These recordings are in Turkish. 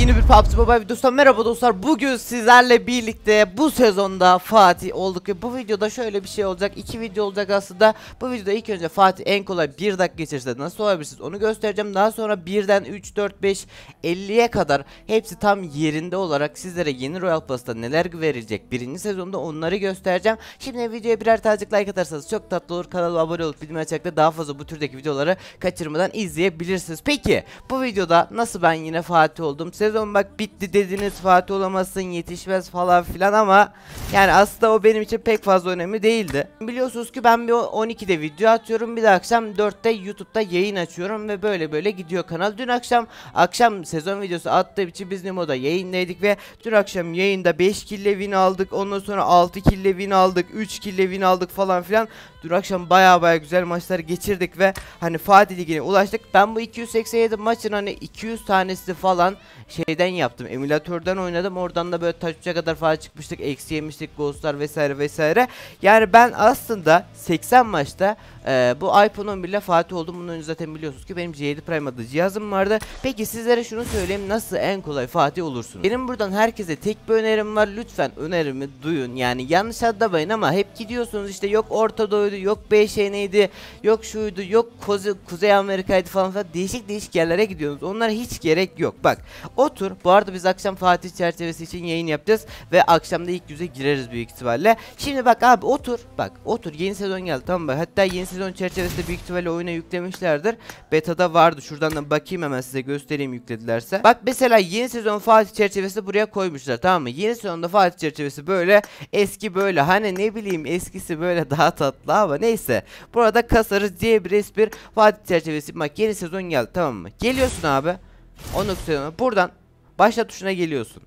Yeni bir PUBG Mobile videosundan merhaba dostlar. Bugün sizlerle birlikte bu sezonda Fatih olduk ve bu videoda şöyle bir şey olacak. 2 video olacak aslında. Bu videoda ilk önce Fatih en kolay 1 dakika içerisinde nasıl olabilirsiniz onu göstereceğim. Daha sonra 1'den 3, 4, 5, 50'ye kadar hepsi tam yerinde olarak sizlere yeni Royal Pass'ta neler verilecek birinci sezonda onları göstereceğim. Şimdi videoya birer tanecik like atarsanız çok tatlı olur. Kanala abone olup bildirim açarak daha fazla bu türdeki videoları kaçırmadan izleyebilirsiniz. Peki bu videoda nasıl ben yine Fatih oldum? Sezon bak bitti dediniz, Fatih olamazsın, yetişmez falan filan ama yani aslında o benim için pek fazla önemli değildi. Biliyorsunuz ki ben bir 12'de video atıyorum, bir de akşam 4'te YouTube'da yayın açıyorum ve böyle gidiyor kanal. Dün akşam sezon videosu attığım için biz Nemo'da yayındaydık ve dün akşam yayında 5 kille win aldık, ondan sonra 6 kille win aldık, 3 kille win aldık falan filan. Dün akşam baya güzel maçlar geçirdik ve hani Fatih Ligi'ne ulaştık. Ben bu 287 maçın hani 200 tanesi falan şeyden yaptım, emülatörden oynadım, oradan da böyle taç 3'e kadar falan çıkmıştık, eksi yemiştik, ghostlar vesaire. Yani ben aslında 80 maçta bu iPhone 11 ile Fatih oldum. Bunun önce zaten biliyorsunuz ki benim C7 Prime adlı cihazım vardı. Peki sizlere şunu söyleyeyim, nasıl en kolay Fatih olursunuz? Benim buradan herkese tek bir önerim var, lütfen önerimi duyun. Yani yanlış anlamayın ama hep gidiyorsunuz işte, yok Orta Doğu'ydu, yok BŞN'ydi, yok şuydu, yok Kuzey Amerika'ydı falan değişik yerlere gidiyorsunuz. Onlara hiç gerek yok. Bak otur, bu arada biz akşam Fatih çerçevesi için yayın yapacağız ve akşamda ilk yüze gireriz büyük ihtimalle. Şimdi bak abi otur, yeni sezon geldi, tamam mı? Hatta yeni sezon çerçevesinde büyük ihtimalle oyuna yüklemişlerdir. Beta'da vardı, şuradan da bakayım hemen size göstereyim yükledilerse. Bak mesela yeni sezon Fatih çerçevesi buraya koymuşlar, tamam mı? Yeni sezonda Fatih çerçevesi böyle, eski böyle, hani ne bileyim eskisi böyle daha tatlı ama neyse. Burada kasarız diye bir espri. Fatih çerçevesi, bak yeni sezon geldi, tamam mı? Geliyorsun abi 19 sezonu, buradan başla tuşuna geliyorsun.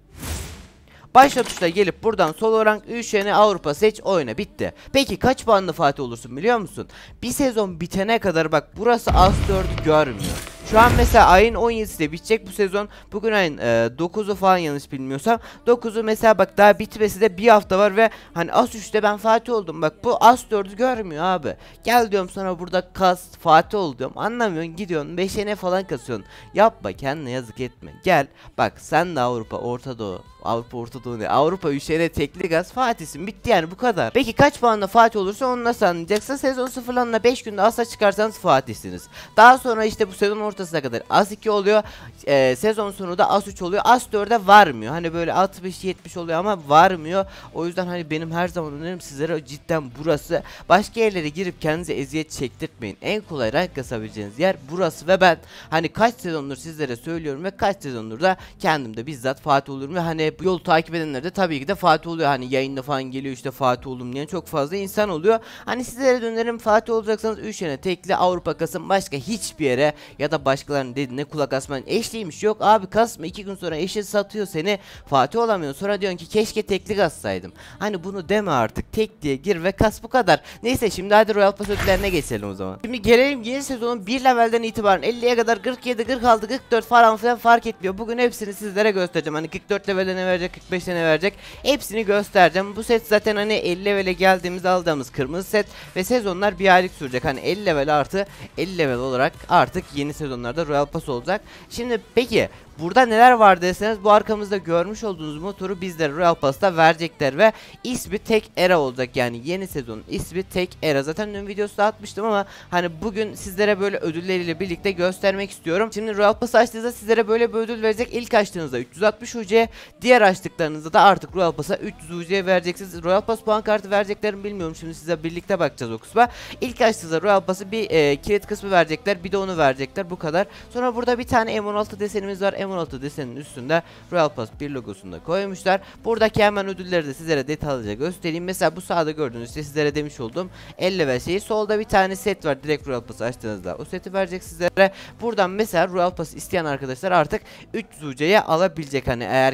Başla tuşuna gelip buradan sol rank ÜŞN Avrupa seç, oyna, bitti. Peki kaç puanlı Fatih olursun biliyor musun? Bir sezon bitene kadar bak burası az 4'ü görmüyor. Şu an mesela ayın 17'de bitecek bu sezon. Bugün ayın 9'u falan yanlış bilmiyorsam. 9'u mesela bak daha bitmesi de bir hafta var ve hani as 3'te ben Fatih oldum. Bak bu as 4'ü görmüyor abi. Gel diyorum sana burada kas Fatih ol diyorum. Anlamıyorsun, gidiyorsun 5'e falan kasıyorsun. Yapma, kendine yazık etme. Gel bak, sen de Avrupa Orta Doğu. Orta Doğu ne? Avrupa üşene tekli gaz Fatih'sin, bitti yani, bu kadar. Peki kaç puanla Fatih olursa onu nasıl anlayacaksın? Sezon sıfırlanla 5 günde asla çıkarsanız Fatih'siniz. Daha sonra işte bu sezon ortasına kadar as 2 oluyor. Sezon sonu da as 3 oluyor. As 4'e varmıyor. Hani böyle 60-70 oluyor ama varmıyor. O yüzden hani benim her zaman önerim sizlere cidden burası. Başka yerlere girip kendinize eziyet çektirtmeyin. En kolay rank kasabileceğiniz yer burası ve ben hani kaç sezondur sizlere söylüyorum ve kaç sezondur da kendim de bizzat Fatih olurum ve hani bu yolu takip edenler de tabii ki de Fatih oluyor. Hani yayında falan geliyor işte Fatih oldum diyen çok fazla insan oluyor. Hani sizlere dönerim, Fatih olacaksanız üşene tekli Avrupa kasın, başka hiçbir yere ya da başkalarının dediğine kulak asmayın. Eşliymiş, yok abi kasma, 2 gün sonra eşi satıyor seni, Fatih olamıyorsun, sonra diyorsun ki keşke tekli kassaydım. Hani bunu deme artık, tek diye gir ve kas, bu kadar. Neyse şimdi hadi Royal Pass ödüllerine geçelim o zaman. Şimdi gelelim yeni sezonun 1 levelden itibaren 50'ye kadar 47, 46, 44 falan filan fark etmiyor. Bugün hepsini sizlere göstereceğim. Hani 44 levelde ne verecek, 45'te ne verecek, hepsini göstereceğim. Bu set zaten hani 50 levele geldiğimizde aldığımız kırmızı set ve sezonlar bir aylık sürecek. Hani 50 level artı 50 level olarak artık yeni sezonlarda Royal Pass olacak. Şimdi peki burada neler var deseniz, bu arkamızda görmüş olduğunuz motoru bizlere Royal Pass'ta verecekler ve ismi tek era olacak. Yani yeni sezonun ismi tek era. Zaten dün videosu atmıştım ama hani bugün sizlere böyle ödülleriyle birlikte göstermek istiyorum. Şimdi Royal Pass açtığınızda sizlere böyle bir ödül verecek. İlk açtığınızda 360 UC, diğer açtıklarınızda da artık Royal Pass'a 300 UC vereceksiniz. Royal Pass puan kartı vereceklerini bilmiyorum. Şimdi size birlikte bakacağız o kısma. İlk açtığınızda Royal Pass'ı bir kilit kısmı verecekler. Bir de onu verecekler. Bu kadar. Sonra burada bir tane M16 desenimiz var. M16 desenin üstünde Royal Pass 1 logosunu da koymuşlar. Buradaki hemen ödülleri de sizlere detaylıca göstereyim. Mesela bu sağda gördüğünüz işte sizlere demiş olduğum 50 level şeyi. Solda bir tane set var. Direkt Royal Pass açtığınızda o seti verecek sizlere. Buradan mesela Royal Pass isteyen arkadaşlar artık 300 UC'ye alabilecek. Hani eğer ki yani bu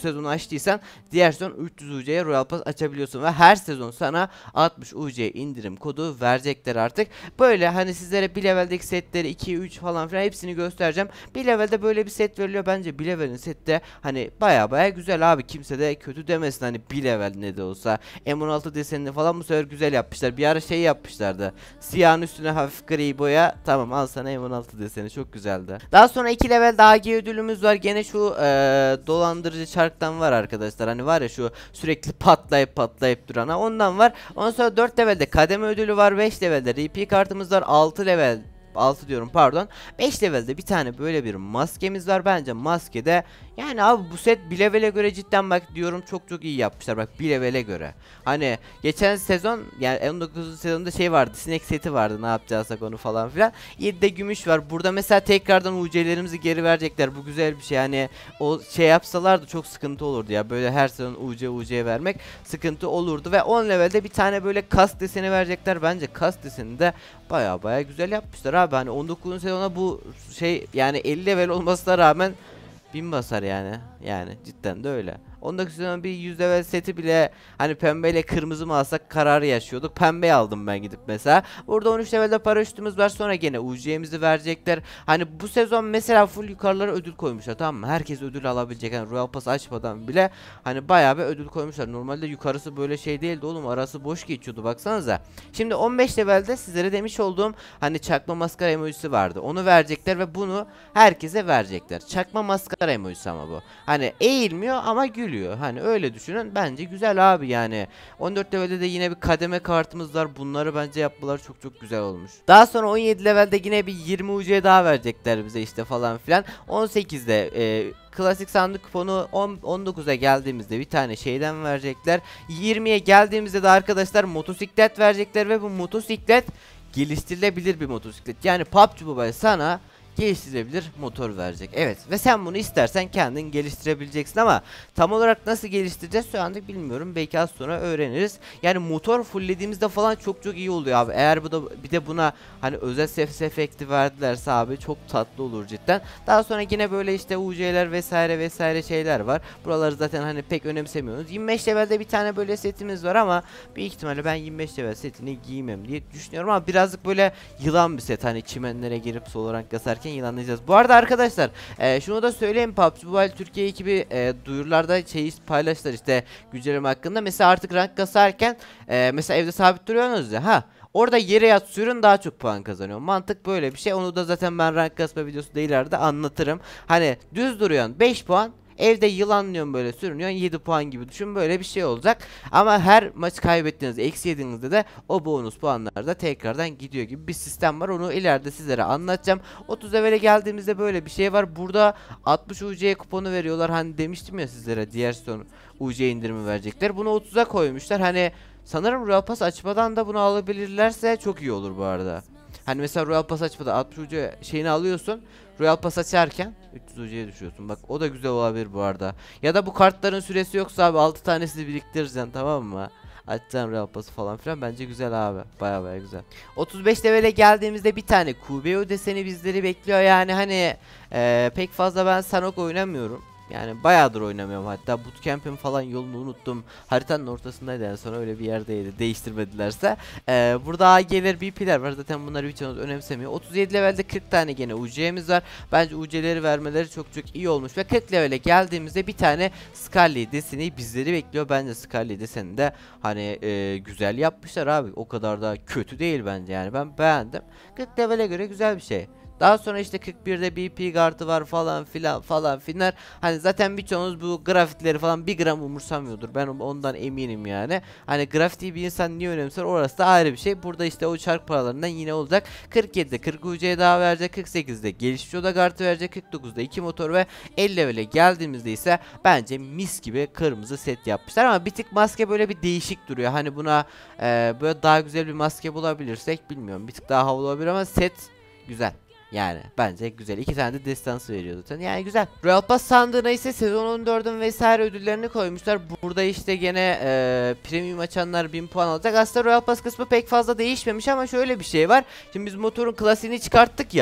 sezonu açtıysan diğer sezon 300 UC'ye Royal Pass açabiliyorsun ve her sezon sana 60 UC indirim kodu verecekler artık. Böyle hani sizlere bir leveldeki setleri 2 3 falan filan hepsini göstereceğim. Bir levelde böyle bir set veriliyor. Bence bir levelin sette hani baya güzel abi. Kimse de kötü demesin, hani bir level ne de olsa. M16 desenini falan bu sefer güzel yapmışlar. Bir ara şey yapmışlardı. Siyahın üstüne hafif gri boya. Tamam, al sana M16 deseni, çok güzeldi. Daha sonra 2 level daha AG ödülümüz var. Gene şu dolandırıcı çarktan var arkadaşlar. Hani var ya şu sürekli patlayıp durana, ondan var. Ondan sonra 4 levelde kademe ödülü var. 5 levelde RP kartımız var. 6 level 6 diyorum pardon. 5 levelde bir tane böyle bir maskemiz var. Bence maskede yani abi bu set bir levele göre cidden bak diyorum çok iyi yapmışlar. Bak bir levele göre. Hani geçen sezon yani 19. sezonda şey vardı. Sinek seti vardı. Ne yapacaksak onu falan filan. 7'de gümüş var. Burada mesela tekrardan UC'lerimizi geri verecekler. Bu güzel bir şey. Hani o şey yapsalardı çok sıkıntı olurdu ya. Böyle her sezon UC vermek sıkıntı olurdu ve 10 levelde bir tane böyle kas deseni verecekler. Bence kas deseni de baya güzel yapmışlar abi. Hani 19. sezona bu şey yani 50 level olmasına rağmen 1000 basar yani. Yani cidden de öyle. 19 sezon bir 100 level seti bile hani pembeyle kırmızı mı alsak kararı yaşıyorduk. Pembe aldım ben gidip mesela. Burada 13 levelde paraşütümüz var. Sonra gene UC'mizi verecekler. Hani bu sezon mesela full yukarılara ödül koymuşlar, tamam mı? Herkes ödül alabilecek. Yani Royal Pass açmadan bile hani bayağı bir ödül koymuşlar. Normalde yukarısı böyle şey değildi oğlum. Arası boş geçiyordu baksanıza. Şimdi 15 levelde sizlere demiş olduğum hani çakma maskara emojisi vardı. Onu verecekler ve bunu herkese verecekler. Çakma maskara emojisi ama bu. Hani eğilmiyor ama gülüyor. Hani öyle düşünün. Bence güzel abi yani. 14 levelde de yine bir kademe kartımız var. Bunları bence yapmaları çok güzel olmuş. Daha sonra 17 levelde yine bir 20 UC daha verecekler bize işte falan filan. 18'de klasik sandık kuponu 19'a geldiğimizde bir tane şeyden verecekler. 20'ye geldiğimizde de arkadaşlar motosiklet verecekler ve bu motosiklet geliştirilebilir bir motosiklet. Yani PUBG Mobile sana geliştirebilir motor verecek. Evet ve sen bunu istersen kendin geliştirebileceksin ama tam olarak nasıl geliştireceğiz şu anda bilmiyorum. Belki az sonra öğreniriz. Yani motor fulllediğimizde falan çok iyi oluyor abi. Eğer bu da bir de buna hani özel ses efekti verdilerse abi çok tatlı olur cidden. Daha sonra yine böyle işte UC'ler vesaire şeyler var. Buraları zaten hani pek önemsemiyoruz. 25 levelde bir tane böyle setimiz var ama büyük ihtimalle ben 25 level setini giymem diye düşünüyorum ama birazcık böyle yılan bir set, hani çimenlere girip sol rank kasarken yılanlayacağız. Bu arada arkadaşlar şunu da söyleyeyim, PUBG Mobile Türkiye ekibi duyurularda şeyi paylaştılar işte güncelleme hakkında. Mesela artık rank kasarken mesela evde sabit duruyorsunuz ya, orada yere yat sürün daha çok puan kazanıyor. Mantık böyle bir şey. Onu da zaten ben rank kasma videosu da ileride anlatırım. Hani düz duruyorsun 5 puan. Evde yılanlıyorsun böyle sürünüyorsun 7 puan gibi düşün, böyle bir şey olacak. Ama her maç kaybettiğinizde eksi yediğinizde de o bonus puanlar da tekrardan gidiyor gibi bir sistem var. Onu ileride sizlere anlatacağım. 30 levele geldiğimizde böyle bir şey var. Burada 60 UC kuponu veriyorlar. Hani demiştim ya sizlere diğer son UC indirimi verecekler. Bunu 30'a koymuşlar. Hani sanırım Royal Pass açmadan da bunu alabilirlerse çok iyi olur bu arada. Hani mesela Royal Pass açmadan 60 UC şeyini alıyorsun. Royal Pass açarken 300 UC'ye düşüyorsun. Bak o da güzel olabilir bu arada. Ya da bu kartların süresi yoksa abi 6 tanesini biriktireceksin, tamam mı? Açacağım Royal Pass'ı falan filan, bence güzel abi. Baya güzel. 35 levele geldiğimizde bir tane QBO deseni bizleri bekliyor. Yani hani pek fazla ben Sanok oynamıyorum. Yani bayağıdır oynamıyorum, hatta bootcamp'in falan yolunu unuttum. Haritanın ortasındaydı en son, öyle bir yerdeydi. Değiştirmedilerse. Burada AG'ler, BP'ler var. Zaten bunları birçoğunuz önemsemiyor. 37 levelde 40 tane gene UC'miz var. Bence UC'leri vermeleri çok iyi olmuş. Ve 40 levele geldiğimizde bir tane Scarlet deseni bizleri bekliyor. Bence Scarlet deseni de hani güzel yapmışlar abi. O kadar da kötü değil bence, yani ben beğendim. 40 levele göre güzel bir şey. Daha sonra işte 41'de BP kartı var falan filan. Hani zaten birçoğunuz bu grafitleri falan bir gram umursamıyordur. Ben ondan eminim yani. Hani grafiti bir insan niye önemser, orası da ayrı bir şey. Burada işte o çark paralarından yine olacak. 47'de 40 UC'ye daha verecek. 48'de gelişici oda kartı verecek. 49'da 2 motor ve 50 level'e geldiğimizde ise bence mis gibi kırmızı set yapmışlar. Ama bir tık maske böyle bir değişik duruyor. Hani buna böyle daha güzel bir maske bulabilirsek bilmiyorum. Bir tık daha havalı olabilir ama set güzel. Yani bence güzel. 2 tane de destansı veriyor zaten. Yani güzel. Royal Pass sandığına ise sezon 14'ün vesaire ödüllerini koymuşlar. Burada işte gene premium açanlar 1000 puan alacak. Aslında Royal Pass kısmı pek fazla değişmemiş ama şöyle bir şey var. Şimdi biz motorun klasiğini çıkarttık ya.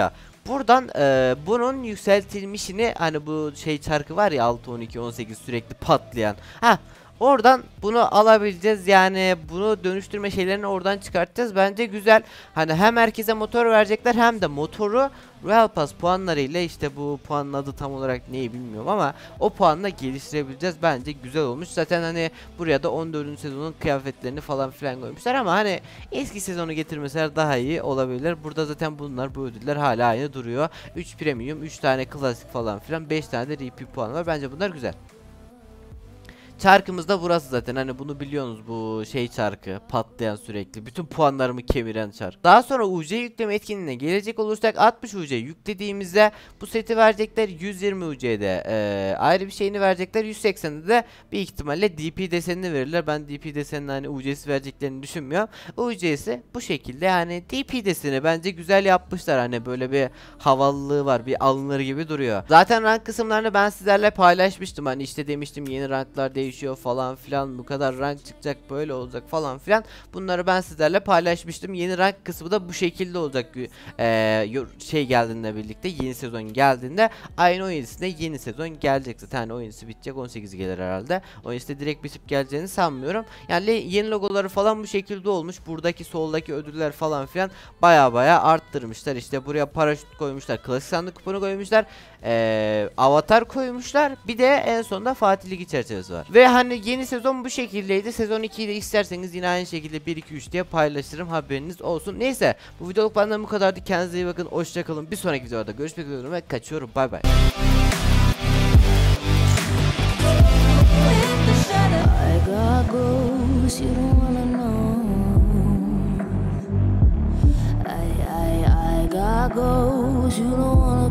Buradan bunun yükseltilmişini, hani bu şey çarkı var ya 6, 12, 18 sürekli patlayan. Oradan bunu alabileceğiz, yani bunu dönüştürme şeylerini oradan çıkartacağız. Bence güzel. Hani hem herkese motor verecekler hem de motoru Royal Pass puanlarıyla, işte bu puanın adı tam olarak neyi bilmiyorum ama o puanla geliştirebileceğiz. Bence güzel olmuş. Zaten hani buraya da 14. sezonun kıyafetlerini falan filan koymuşlar ama hani eski sezonu getirmeseler daha iyi olabilir. Burada zaten bunlar, bu ödüller hala aynı duruyor. 3 premium, 3 tane klasik falan filan, 5 tane de RP puanı var. Bence bunlar güzel. Çarkımız da burası zaten, hani bunu biliyorsunuz, bu şey çarkı, patlayan, sürekli bütün puanlarımı kemiren çark. Daha sonra UC yükleme etkinliğine gelecek olursak, 60 UC yüklediğimizde bu seti verecekler. 120 UC'de ayrı bir şeyini verecekler. 180'de de bir ihtimalle DP desenini verirler. Ben DP desenini hani UC'si vereceklerini düşünmüyorum. UC'si bu şekilde, yani DP deseni bence güzel yapmışlar. Hani böyle bir havalılığı var, bir alınır gibi duruyor. Zaten rank kısımlarını ben sizlerle paylaşmıştım. Hani işte demiştim yeni ranklar değişiyor falan filan, bu kadar rank çıkacak, böyle olacak falan filan. Bunları ben sizlerle paylaşmıştım. Yeni rank kısmı da bu şekilde olacak. Şey geldiğinde, birlikte yeni sezon geldiğinde, ayın 17'sinde yeni sezon gelecek zaten. Hani 17'si bitecek, 18'i gelir herhalde. 17'de direkt bitip geleceğini sanmıyorum. Yani yeni logoları falan bu şekilde olmuş. Buradaki soldaki ödüller falan filan baya arttırmışlar. İşte buraya paraşüt koymuşlar, klasik sandık kuponu koymuşlar, avatar koymuşlar. Bir de en sonunda Fatih Ligi çerçevesi var. Ve hani yeni sezon bu şekildeydi. Sezon 2'yi de isterseniz yine aynı şekilde 1 2 3 diye paylaşırım, haberiniz olsun. Neyse, bu videoluk benden bu kadardı. Kendinize iyi bakın. Hoşça kalın. Bir sonraki videoda görüşmek üzere ve kaçıyorum. Bay bay. I got goals, you don't wanna